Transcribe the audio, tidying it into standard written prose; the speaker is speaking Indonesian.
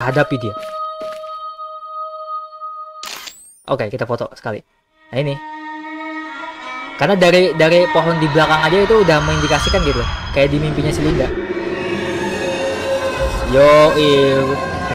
hadapi dia. Oke, kita foto sekali. Nah ini, karena dari pohon di belakang aja itu udah mengindikasikan gitu, kayak di mimpinya si Linda. Yo,